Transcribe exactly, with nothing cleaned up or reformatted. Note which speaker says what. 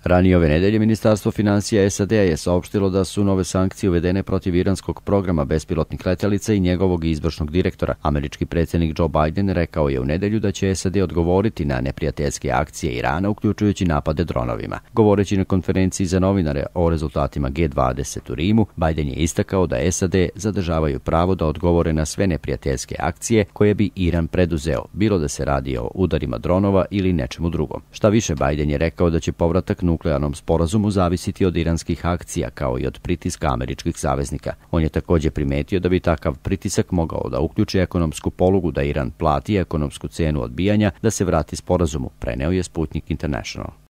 Speaker 1: Ranije ove nedelje Ministarstvo finansija S A D-a je saopštilo da su nove sankcije uvedene protiv iranskog programa bespilotnih letelica i njegovog izvršnog direktora. Američki predsjednik Joe Biden rekao je u nedelju da će S A D odgovoriti na neprijateljske akcije Irana, uključujući napade dronovima. Govoreći na konferenciji za novinare o rezultatima G dvadeset u Rimu, Biden je istakao da S A D zadržavaju pravo da odgovore na sve neprijateljske akcije koje bi Iran preduzeo, bilo da se radi o udarima dronova ili nečemu drugom. Šta više, Biden je rekao da će povratak nuklearnom sporazumu zavisiti od iranskih akcija kao i od pritiska američkih saveznika. On je također primetio da bi takav pritisak mogao da uključi ekonomsku polugu da Iran plati ekonomsku cenu odbijanja da se vrati sporazumu, preneo je Sputnik International.